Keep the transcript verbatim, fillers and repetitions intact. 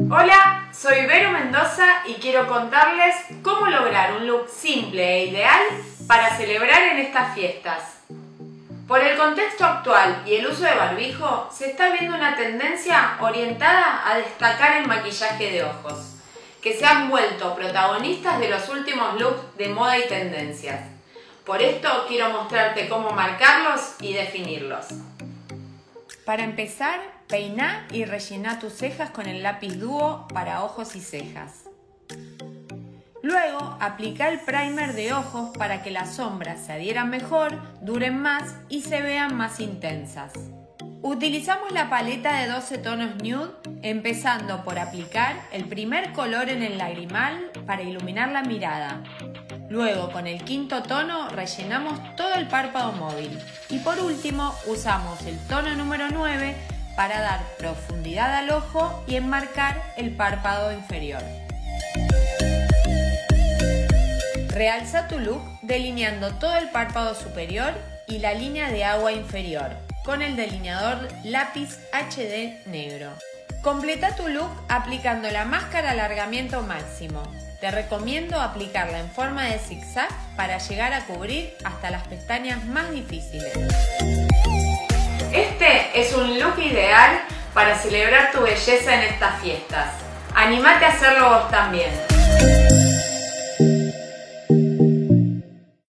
Hola, soy Vero Mendoza y quiero contarles cómo lograr un look simple e ideal para celebrar en estas fiestas. Por el contexto actual y el uso de barbijo, se está viendo una tendencia orientada a destacar el maquillaje de ojos, que se han vuelto protagonistas de los últimos looks de moda y tendencias. Por esto quiero mostrarte cómo marcarlos y definirlos. Para empezar, peiná y rellena tus cejas con el lápiz dúo para ojos y cejas. Luego, aplica el primer de ojos para que las sombras se adhieran mejor, duren más y se vean más intensas. Utilizamos la paleta de doce tonos nude, empezando por aplicar el primer color en el lagrimal para iluminar la mirada. Luego, con el quinto tono, rellenamos todo el párpado móvil. Y por último, usamos el tono número nueve para dar profundidad al ojo y enmarcar el párpado inferior. Realza tu look delineando todo el párpado superior y la línea de agua inferior con el delineador lápiz H D negro. Completa tu look aplicando la máscara alargamiento máximo. Te recomiendo aplicarla en forma de zigzag para llegar a cubrir hasta las pestañas más difíciles. Este es un look ideal para celebrar tu belleza en estas fiestas. Anímate a hacerlo vos también.